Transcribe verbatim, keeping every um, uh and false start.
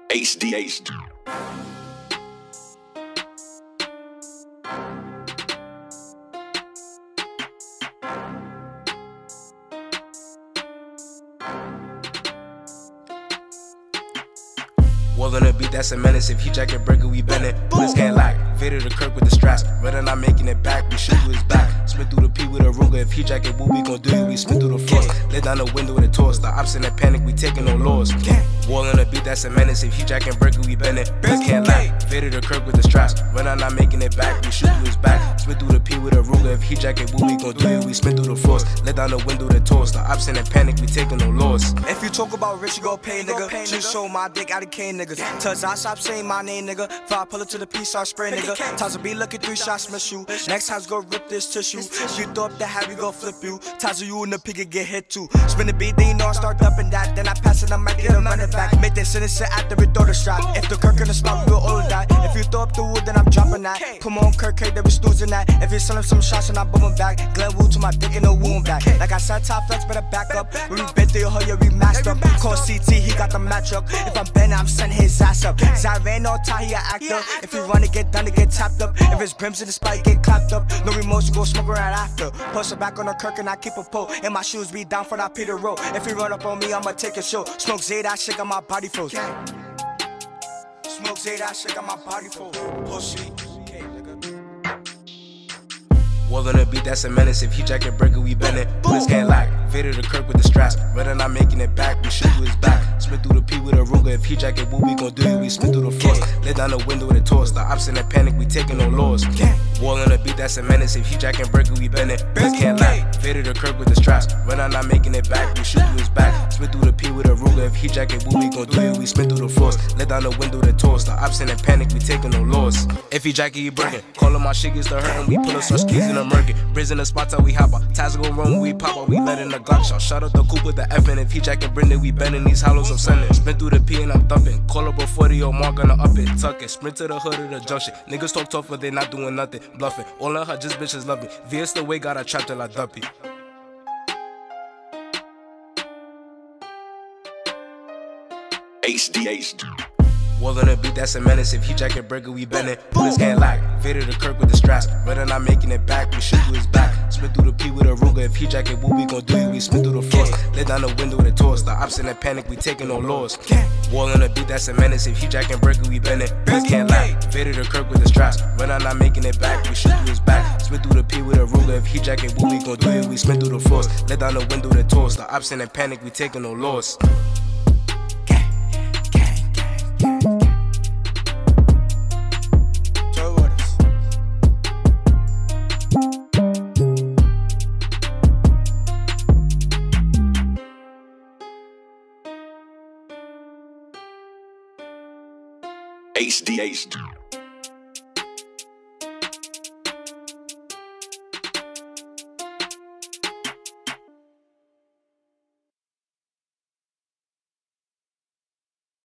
H D H D. Well on the beat, that's a menace. If he jacket burger, we bending. Bullets can't lie. Faded the Kirk with the straps. Rather not making it back, we shoot through his back. Spin through the P with a Ruger. If he jacket, what we gon' do? We spin through the floors. Let down the window with a torch. The ops in that panic, we taking no laws. Wall on the beat, that's a menace. If he jacking burger, we bending. Bullets can't lie. Faded the Kirk with the straps. Rather not making it back, we shoot through his back. Spin through the P with a Ruger. If he jacket, what we gon' do? We spin through the floors. Let down the window with a torch. The ops in that panic, we taking no laws. If you talk about rich, you go pay, nigga. Just show my dick out of cane, niggas. Cause I stop saying my name, nigga. Fly pull it to the piece, start spraying, nigga. Times will be lucky, three shots miss you. Next time's go rip this tissue. You thought that how we go flip you. Times you in the pig get hit too. Spin the beat, then you know I start dumping that. Then I pass it, I might get him running back. Make that sentence after we throw the strap. If the Kirk in the spot, we will all of that. If you throw up the wood, then I'm dropping that. Come on, Kirk, hey, they be snoozing that. If you selling some shots, and I'm booming back. Glenwood to my dick and no wound back. Like I said, top flex, better back up. When we bent through your hood, yeah, we matched up. Call C T, he got the match up. If I'm bent, I'm sending his ass up. Zaire no tie, he a actor. If you run to get done, to get tapped up. If it's brims in the spike, get clapped up. No remorse, go smoke right after. Post it back on the Kirk and I keep a pole. And my shoes be down for that Peter Row. If he run up on me, I'ma take a show. Smoke Zay, that shit got my body froze. Smoke Zay, that shit got my body froze. Pussy. Wall on the beat, that's a menace. If he jacket burger, we bending. Bullets can't lie. Faded the Kirk with the straps. Rather not making it back, we shoot through his back. Spin through the P with a Ruger. If he jacket, what we gon' do? We spin through the floors. Let down the window with a torch. The ops in that panic, we taking no laws. Wall on the beat, that's a menace. If he jacking burger, we bending. Bullets can't lie. Faded the Kirk with the straps. Rather not making it back, we shoot through his back. Spin through the P with a Ruger. If he jacket, what we gon' do? We spin through the floors. Let down the window with a torch. The ops in that panic, we taking no laws. If he jacket, he burger. Call him my shit gets to hurtin'. We pull us some skis in the murky. Briz in the spots how we hop out. Ties go wrong when we pop out. We let in the Glock shot. Shout out the coupe with the F in. If he jacking Brendan, we bending these hollows I'm sending. Spin through the P and I'm thumping. Call up a forty or more, gonna up it, tuck it. Sprint to the hood of the junction. Niggas talk tough, but they not doing nothing. Bluffing. All of her just bitches love it. V S the way got her trapped till I dump it. H D H D. Wall on the beat, that's a menace. If he jacket burger, we bending. Bullets can't lie. Faded the Kirk with the straps. Rather not making it back, we shoot through his back. Spin through the P with a Ruger. If he jacket, what we gon' do? We spin through the floors. Let down the window with a torch. The ops in that panic, we taking no laws. Wall on the beat, that's a menace. If he jacket burger, we bending. Bullets can't lie. Faded the Kirk with the straps. Rather not making it back, we shoot through his back. Spin through the P with a Ruger. If he jacket, what we gon' do? We spin through the floors. Let down the window with a torch. The ops in that panic, we taking no laws. H D H D.